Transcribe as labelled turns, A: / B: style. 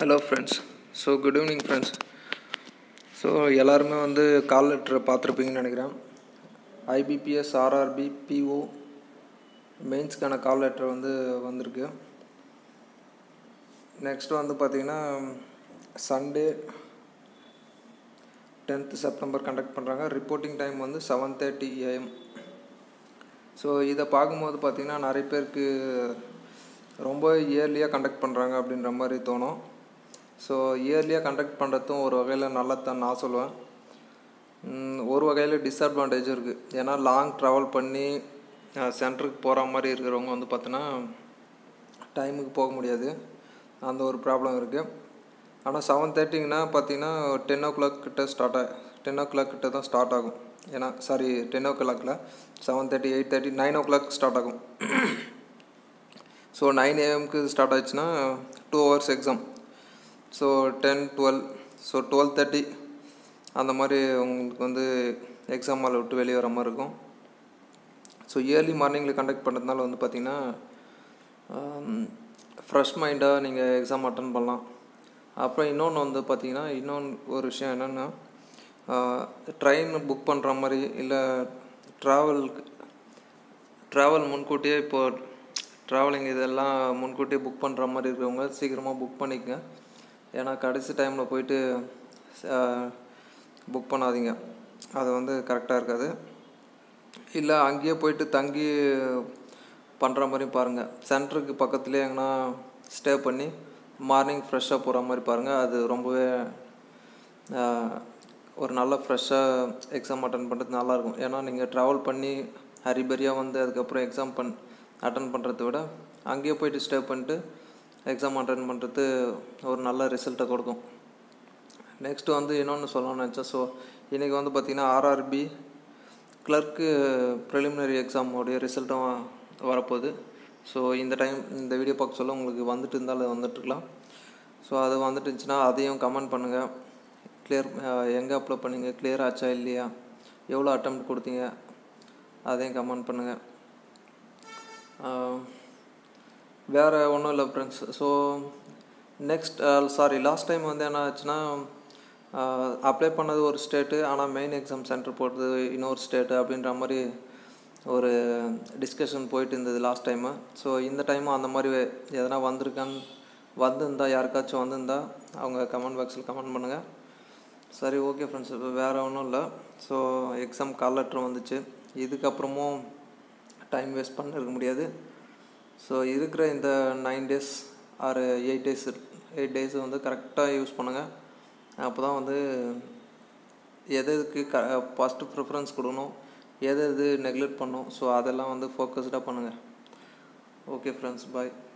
A: Hello friends. Good evening friends. எல்லாருமே வந்து call letter பார்த்துருப்பீங்கன்னு நினைக்கிறேன். IBPS RRB PO மெயின்ஸ்க்கான கால் லெட்டர் வந்து வந்திருக்கு. நெக்ஸ்ட் வந்து பார்த்தீங்கன்னா சண்டே 10th செப்டம்பர் கண்டக்ட் பண்ணுறாங்க. ரிப்போர்ட்டிங் டைம் வந்து 7:30 AM. இதை பார்க்கும்போது பார்த்தீங்கன்னா நிறைய பேருக்கு ரொம்ப இயர்லியாக கண்டக்ட் பண்ணுறாங்க அப்படின்ற மாதிரி தோணும். இயர்லியாக கண்டக்ட் பண்ணுறதும் ஒரு வகையில் நல்லதான் நான் சொல்லுவேன். ஒரு வகையில் டிஸ்அட்வான்டேஜும் இருக்குது. ஏன்னா லாங் ட்ராவல் பண்ணி சென்டருக்கு போகிற மாதிரி இருக்கிறவங்க வந்து பார்த்தோன்னா டைமுக்கு போக முடியாது. அந்த ஒரு ப்ராப்ளம் இருக்குது. ஆனால் 7:30ங்கன்னா பார்த்தீங்கன்னா 10 o'clock கிட்ட 10 o'clock கிட்ட தான் ஸ்டார்ட் ஆகும். ஏன்னா 10 o'clockல 7:30 8:30 9 o'clock ஸ்டார்ட் ஆகும். 9 AM ஸ்டார்ட் ஆயிடுச்சுன்னா 2 hours எக்ஸாம். 10 12 12:30 அந்த மாதிரி உங்களுக்கு வந்து எக்ஸாம் ஹாலை விட்டு வெளியே வர மாதிரி இருக்கும். இயர்லி மார்னிங்கில் கண்டக்ட் பண்ணுறதுனால வந்து பார்த்திங்கன்னா ஃப்ரெஷ் மைண்டாக நீங்கள் எக்ஸாம் அட்டன் பண்ணலாம். அப்புறம் இன்னொன்று வந்து பார்த்திங்கன்னா ஒரு விஷயம் என்னென்னா ட்ரெயின் புக் பண்ணுற மாதிரி இல்லை ட்ராவல் முன்கூட்டியே இப்போது ட்ராவலிங் இதெல்லாம் முன்கூட்டியே புக் பண்ணுற மாதிரி இருக்கிறவங்க சீக்கிரமாக புக் பண்ணிக்கங்க. ஏன்னா கடைசி டைமில் போயிட்டு புக் பண்ணாதீங்க, அது வந்து கரெக்டாக இருக்காது. இல்லை அங்கேயே போயிட்டு தங்கி பண்ணுற மாதிரி பாருங்கள். சென்டருக்கு பக்கத்துலேயே எங்கன்னா ஸ்டே பண்ணி மார்னிங் ஃப்ரெஷ்ஷாக போகிற மாதிரி பாருங்கள். அது ரொம்பவே ஒரு நல்ல ஃப்ரெஷ்ஷாக எக்ஸாம் அட்டன் பண்ணுறது நல்லாயிருக்கும். ஏன்னா நீங்கள் ட்ராவல் பண்ணி ஹரிபரியாக வந்து அதுக்கப்புறம் எக்ஸாம் அட்டன் பண்ணுறத விட அங்கேயே போயிட்டு ஸ்டே பண்ணிட்டு எக்ஸாம் அட்டன் பண்ணுறது ஒரு நல்ல ரிசல்ட்டை கொடுக்கும். நெக்ஸ்ட்டு வந்து இன்னொன்று சொல்லணும்னு நினச்சேன். இன்றைக்கி வந்து பார்த்திங்கன்னா RRB கிளர்க்கு ப்ரிலிமினரி எக்ஸாமோடைய ரிசல்ட்டும் வரப்போகுது. இந்த வீடியோ பார்க்க சொல்ல உங்களுக்கு வந்துட்டு இருந்தாலும் அது வந்துட்டுருக்கலாம். அது வந்துட்டு இருந்துச்சுன்னா அதையும் கமெண்ட் பண்ணுங்கள். எங்கே அப்ளை பண்ணீங்க, கிளியர் ஆச்சா இல்லையா, எவ்வளோ அட்டெம்ப்ட் கொடுத்தீங்க, அதையும் கமெண்ட் பண்ணுங்கள். வேறு ஒன்றும் இல்லை ஃப்ரெண்ட்ஸ். லாஸ்ட் டைம் வந்து என்ன ஆச்சுன்னா அப்ளை பண்ணது ஒரு ஸ்டேட்டு, ஆனால் மெயின் எக்ஸாம் சென்டர் போட்டது இன்னொரு ஸ்டேட்டு அப்படின்ற மாதிரி ஒரு டிஸ்கஷன் போயிட்டு இருந்தது லாஸ்ட் டைமு. இந்த டைமும் அந்த மாதிரி எதனா வந்திருந்தால் யாருக்காச்சும் வந்திருந்தால் அவங்க கமெண்ட் பாக்ஸில் கமெண்ட் பண்ணுங்கள். ஓகே ஃப்ரெண்ட்ஸ், வேறு ஒன்றும் இல்லை. எக்ஸாம் கால் லெட்டர் வந்துச்சு. இதுக்கப்புறமும் டைம் வேஸ்ட் பண்ணிருக்க முடியாது. இருக்கிற இந்த 9 days ஆர் 8 days வந்து கரெக்டாக யூஸ் பண்ணுங்கள். அப்போ தான் வந்து எதுக்கு ஃபஸ்ட்டு ப்ரிஃபரன்ஸ் கொடுக்கணும், எது நெக்லெக்ட் பண்ணணும், அதெல்லாம் வந்து ஃபோக்கஸ்டாக பண்ணுங்கள். ஓகே ஃப்ரெண்ட்ஸ், பாய்.